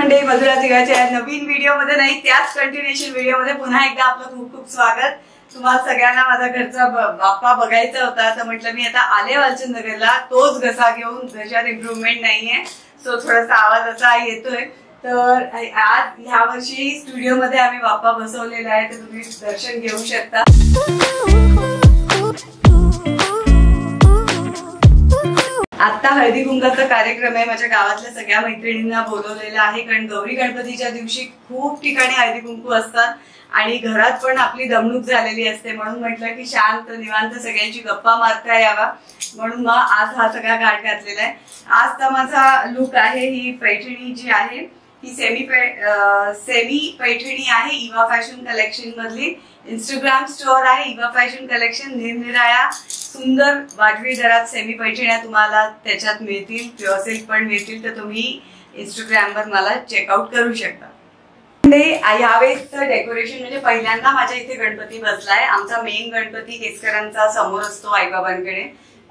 मंडळी, मधुरा तिघाच्या नवीन व्हिडिओ मध्ये नाही त्याच कंटिन्युएशन व्हिडिओ मध्ये पुन्हा एकदा आपलं खूप खूप स्वागत। तुम्हाला सगळ्यांना माझा घरचा बाप्पा बघायचा होता तर म्हटलं मी आता आले वालचंदनगरला, तोच घसा घेऊन, घशात इम्प्रूव्हमेंट नाहीये, सो थोडासा आवाज असा येतोय। तर आज ह्या वर्षी स्टुडिओ मध्ये आम्ही बाप्पा बसवलेला आहे, तर तुम्ही दर्शन घेऊ शकता। आता हळदी कुंकाचा कार्यक्रम आहे, माझ्या गावातल्या सगळ्या मैत्रिणींना बोलवलेला आहे, कारण गौरी गणपतीच्या दिवशी खूप ठिकाणी हळदी कुंकू असतात आणि घरात पण आपली दमणूक झालेली असते, म्हणून म्हटलं की शांत निवांत सगळ्यांची गप्पा मारता यावा, म्हणून मग आज हा सगळा घाट घातलेला आहे। आजचा माझा लुक आहे, ही पैठणी जी आहे ही सेमी पैठणी आहे, इवा फॅशन कलेक्शन मधली। इंस्टाग्राम स्टोर आहे इवा फॅशन कलेक्शन, निरनिराळ्या सुंदर वाजवी दरात सेमी पैठण्या तुम्हाला त्याच्यात मिळतील, प्युअर सिल्क पण मिळतील, तर तुम्ही इंस्टाग्रामवर मला चेकआउट करू शकता। यावेळेसचं डेकोरेशन म्हणजे पहिल्यांदा माझ्या इथे गणपती बसलाय, आमचा मेन गणपती केसकरांचा समोर असतो आईबाबांकडे,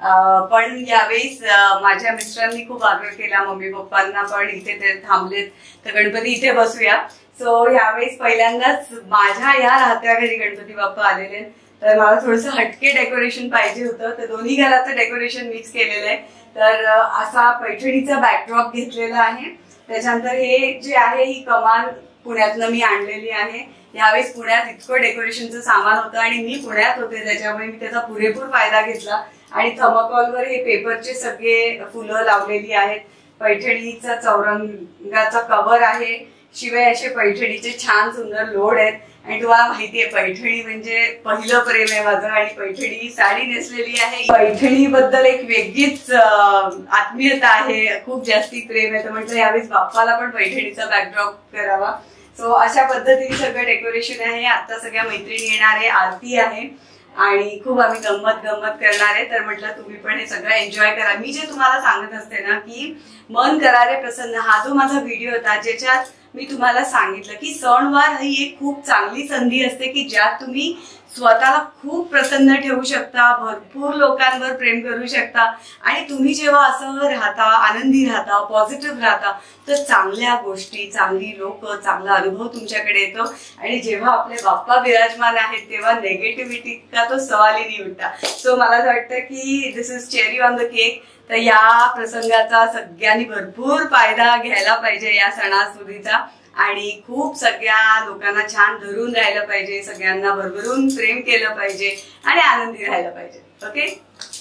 पण यावेळेस माझ्या मिस्टरांनी खूप आग्रह केला, मम्मी पप्पांना पण इथे ते थांबलेत तर गणपती इथे बसूया। सो यावेळेस पहिल्यांदाच माझ्या या राहत्या घरी गणपती बाप्पा आलेले, तर मला थोडंसं हटके डेकोरेशन पाहिजे होतं, तर दोन्ही घराचं डेकोरेशन मिक्स केलेलं आहे। तर असा पैठणीचा बॅकड्रॉप घेतलेला आहे, त्याच्यानंतर हे जे आहे ही कमान पुण्यातनं मी आणलेली आहे। यावेळेस पुण्यात इतकं डेकोरेशनचं सामान होतं आणि मी पुण्यात होते, त्याच्यामुळे मी त्याचा पुरेपूर फायदा घेतला आणि थर्माकॉलवर हे पेपरचे सगळे फुलं लावलेली आहेत। पैठणीचा चौरंगाचा कव्हर आहे, शिवाय असे पैठणीचे छान सुंदर लोड आहेत आणि तुम्हाला माहितीये पैठणी म्हणजे पहिलं प्रेम आहे माझं, आणि पैठणी साडी नेसलेली आहे, पैठणी बद्दल एक वेगळीच आत्मीयता आहे, खूप जास्ती प्रेम आहे, तर म्हटलं यावेळेस बाप्पाला पण पैठणीचा बॅकड्रॉप करावा। सो अशा पद्धतीने सगळं डेकोरेशन आहे। आता सगळ्या मैत्रिणी येणार आहे, आरती आहे आणि खूप आम्ही गंमत करणार आहे, तर म्हटलं तुम्ही पण हे सगळं एन्जॉय करा। मी जे तुम्हाला सांगत असते ना की मन करारे प्रसन्न, हा जो माझा व्हिडिओ होता ज्याच्यात मी तुम्हाला सांगितलं की सणवार ही एक खूप चांगली संधी असते की ज्यात तुम्ही स्वतःला खूप प्रसन्न ठेवू शकता, भरपूर लोकांवर प्रेम करू शकता, आणि तुम्ही जेव्हा असं राहता, आनंदी राहता, पॉझिटिव्ह राहता, तर चांगल्या गोष्टी, चांगली लोक, चांगला अनुभव तुमच्याकडे येतो, आणि जेव्हा आपले बाप्पा विराजमान आहेत तेव्हा नेगेटिव्हिटीचा तो सवालही नाही उठता। सो मला असं वाटतं की this is cherry on the cake, तर या प्रसंगाचा सगळ्यांनी भरपूर फायदा घ्यायला पाहिजे या सणासुदीचा, आणि खूप सगळ्या लोकांना छान धरून राहिलं पाहिजे, सगळ्यांना भरभरून प्रेम केलं पाहिजे आणि आनंदी राहिलं पाहिजे। ओके,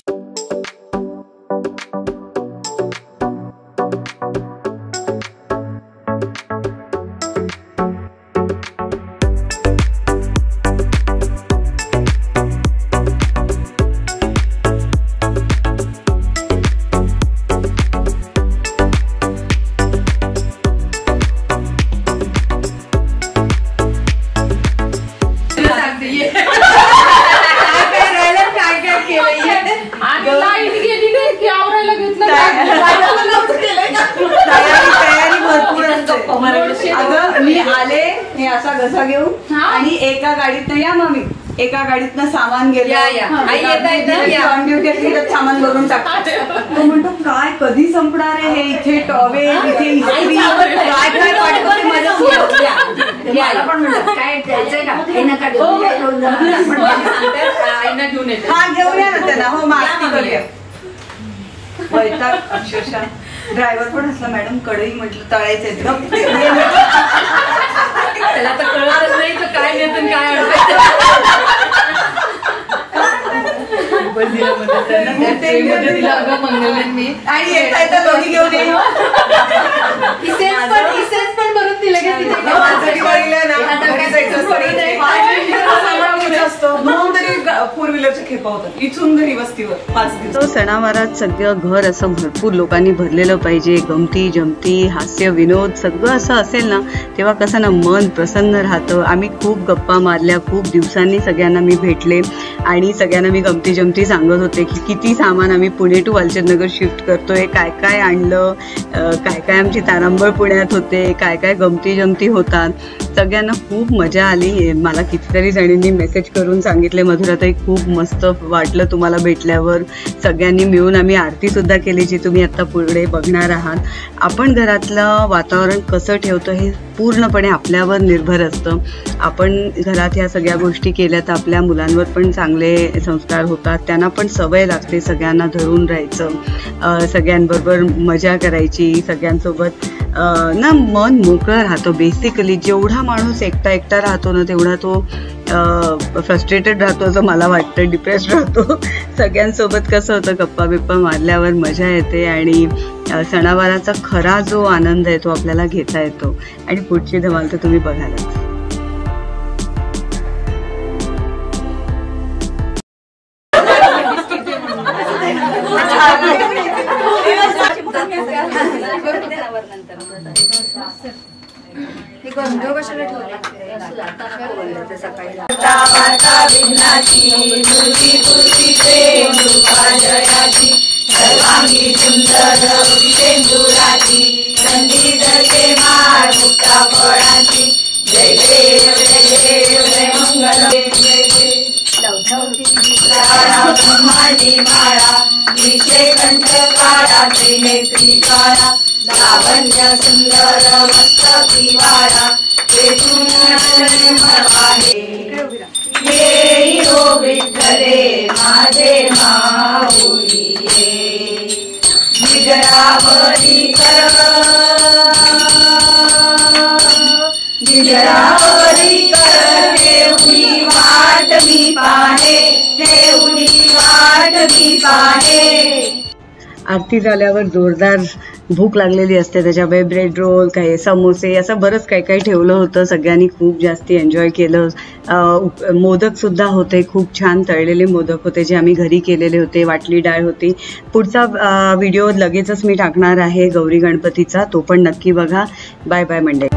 मी आले हे असा घसा घेऊन आणि एका गाडीतनं या, मम्मी एका गाडीतनं सामान गेलं, सामान भरून टाकतो, तो म्हणतो काय कधी संपणार आहे हे, इथे टॉवेल, इथे इस्त्री, काय काय पाठवते माझ्यासोबत, मला पण म्हणतात काय द्यायचंय का, हा घेऊन या ना त्यांना, हो मागती करूया, वैताग अक्षरशः। ड्रायव्हर पण असला, मॅडम कढई म्हटलं तळायचंय, त्याला तर कळतच नाही तर काय नेतं काय मी, आणि येता येता दोन्ही घेऊन पण भरून दिलं फोर व्हीलरच्या खेपा होतात इथून घरी वस्तीवर 5 दिवस। सणावारात सगळं घर असं भरपूर लोकांनी भरलेलं पाहिजे, गमती जमती, हास्य विनोद सगळं असं असेल ना, तेव्हा कसं ना मन प्रसन्न राहतं। आम्ही खूप गप्पा मारल्या, खूप दिवसांनी सगळ्यांना मी भेटले आणि सगळ्यांना मी गमती जमती सांगत होते की किती सामान आम्ही पुणे टू वालचंदनगर शिफ्ट करतोय, काय काय आणलं, काय काय आमची तारांबळ पुण्यात होते, काय काय गमती जमती होतात। सगळ्यांना खूप मजा आली. मला कितीतरी जणींनी मेसेज करून सांगितले मधुराताई खूप मस्त वाटलं तुम्हाला भेटल्यावर. सगळ्यांनी मिळून आम्ही आरतीसुद्धा केली जी तुम्ही आत्ता पुढे बघणार आहात. आपण घरातलं वातावरण कसं ठेवतो हे पूर्णपणे आपल्यावर निर्भर असतं. आपण घरात ह्या सगळ्या गोष्टी केल्या तर आपल्या मुलांवर पण चांगले संस्कार होतात. त्यांना पण सवय लागते सगळ्यांना धरून राहायचं, सगळ्यांबरोबर मजा करायची, सगळ्यांसोबत ना मन मोकळं राहतं. बेसिकली जेवढा माणूस एकटा राहतो ना तेवढा तो फ्रस्ट्रेटेड राहतो असं मला वाटतं, डिप्रेस्ड राहतो. सगळ्यांसोबत कसं होतं गप्पा बिप्पा मारल्यावर मजा येते आणि सणावाराचा खरा जो आनंद आहे तो आपल्याला घेता येतो. आणि पुढची धमाल तर तुम्ही बघालच. सर्वांगी सुंदर विजेंदुराची संधी धरते माळ मुक्ता फळाची. जय देव जय देव जय मंगल जय ब्रह्मांडी माळा विषय कंठ काळा त्रिनेत्री काळा लावण्य सुंदर मस्तकी वाळा येई हो विठ्ठले माझे माऊली गिजरावरी कर गिजरावरी कर ठेवली वाट मी पाहे ठेवली वाट मी पाहे. आरती झाल्यावर जोरदार भूक लागलेली असते, त्याच्यामुळे ब्रेड रोल काही समोसे असं बरंच काही काही ठेवलं होतं. सगळ्यांनी खूप जास्ती एन्जॉय केलं. मोदकसुद्धा होते, खूप छान तळलेले मोदक होते जे आम्ही घरी केलेले होते. वाटली डाळ होती. पुढचा व्हिडिओ लगेचच मी टाकणार आहे गौरी गणपतीचा, तो पण नक्की बघा. बाय बाय मंडळी.